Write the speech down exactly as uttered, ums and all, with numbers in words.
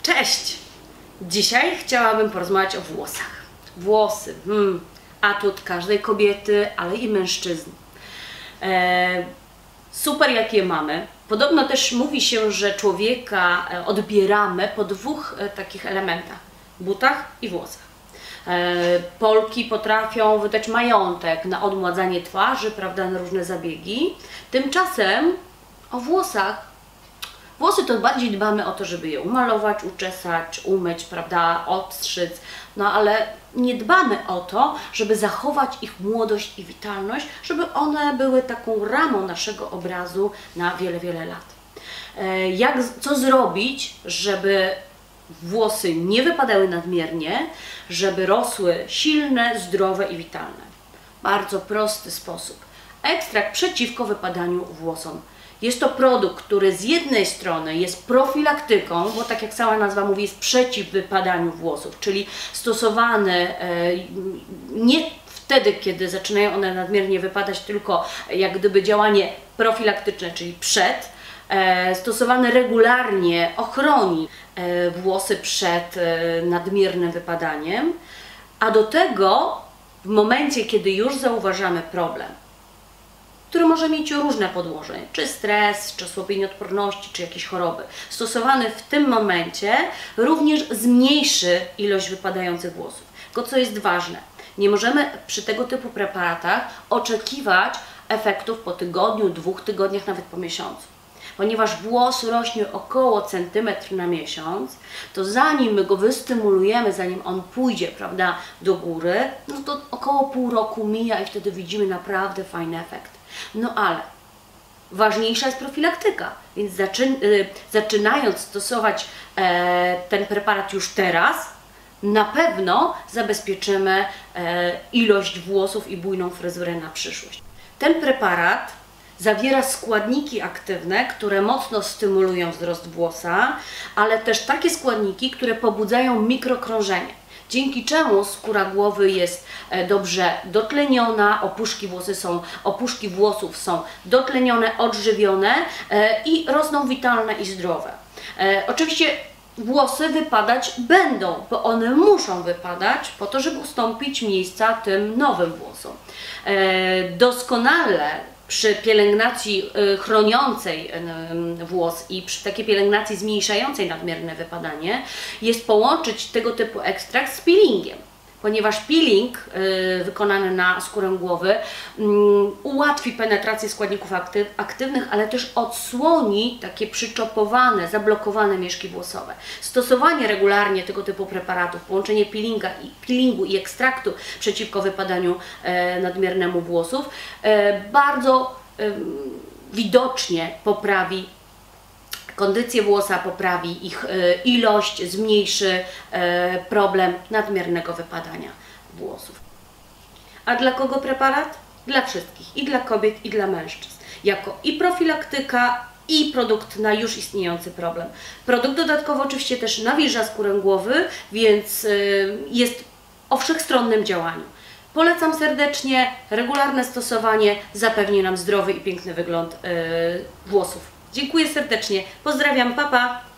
Cześć! Dzisiaj chciałabym porozmawiać o włosach. Włosy, hmm, atut każdej kobiety, ale i mężczyzny. E, super jak je mamy. Podobno też mówi się, że człowieka odbieramy po dwóch e, takich elementach. Butach i włosach. E, Polki potrafią wydać majątek na odmładzanie twarzy, prawda, na różne zabiegi. Tymczasem o włosach Włosy to bardziej dbamy o to, żeby je umalować, uczesać, umyć, prawda, odstrzyc, no ale nie dbamy o to, żeby zachować ich młodość i witalność, żeby one były taką ramą naszego obrazu na wiele, wiele lat. Jak, co zrobić, żeby włosy nie wypadały nadmiernie, żeby rosły silne, zdrowe i witalne? Bardzo prosty sposób. Ekstrakt przeciwko wypadaniu włosom. Jest to produkt, który z jednej strony jest profilaktyką, bo tak jak sama nazwa mówi, jest przeciw wypadaniu włosów, czyli stosowany e, nie wtedy, kiedy zaczynają one nadmiernie wypadać, tylko jak gdyby działanie profilaktyczne, czyli przed, e, stosowany regularnie ochroni e, włosy przed e, nadmiernym wypadaniem, a do tego w momencie, kiedy już zauważamy problem, który może mieć różne podłoże, czy stres, czy osłabienie odporności, czy jakieś choroby. Stosowany w tym momencie również zmniejszy ilość wypadających włosów. Tylko co jest ważne, nie możemy przy tego typu preparatach oczekiwać efektów po tygodniu, dwóch tygodniach, nawet po miesiącu. Ponieważ włos rośnie około centymetr na miesiąc, to zanim my go wystymulujemy, zanim on pójdzie, prawda, do góry, no to około pół roku mija i wtedy widzimy naprawdę fajny efekt. No ale ważniejsza jest profilaktyka, więc zaczyn y, zaczynając stosować e, ten preparat już teraz, na pewno zabezpieczymy e, ilość włosów i bujną fryzurę na przyszłość. Ten preparat zawiera składniki aktywne, które mocno stymulują wzrost włosa, ale też takie składniki, które pobudzają mikrokrążenie. Dzięki czemu skóra głowy jest dobrze dotleniona, opuszki, włosy są, opuszki włosów są dotlenione, odżywione i rosną witalne i zdrowe. Oczywiście włosy wypadać będą, bo one muszą wypadać po to, żeby ustąpić miejsca tym nowym włosom. Doskonale przy pielęgnacji chroniącej włos i przy takiej pielęgnacji zmniejszającej nadmierne wypadanie jest połączyć tego typu ekstrakt z peelingiem, ponieważ peeling wykonany na skórę głowy ułatwi penetrację składników aktyw aktywnych, ale też odsłoni takie przyczopowane, zablokowane mieszki włosowe. Stosowanie regularnie tego typu preparatów, połączenie peelinga i, peelingu i ekstraktu przeciwko wypadaniu nadmiernemu włosów bardzo widocznie poprawi kondycję włosa, poprawi ich ilość, zmniejszy problem nadmiernego wypadania włosów. A dla kogo preparat? Dla wszystkich, i dla kobiet, i dla mężczyzn. Jako i profilaktyka, i produkt na już istniejący problem. Produkt dodatkowo oczywiście też nawilża skórę głowy, więc jest o wszechstronnym działaniu. Polecam serdecznie, regularne stosowanie zapewni nam zdrowy i piękny wygląd włosów. Dziękuję serdecznie, pozdrawiam, pa pa!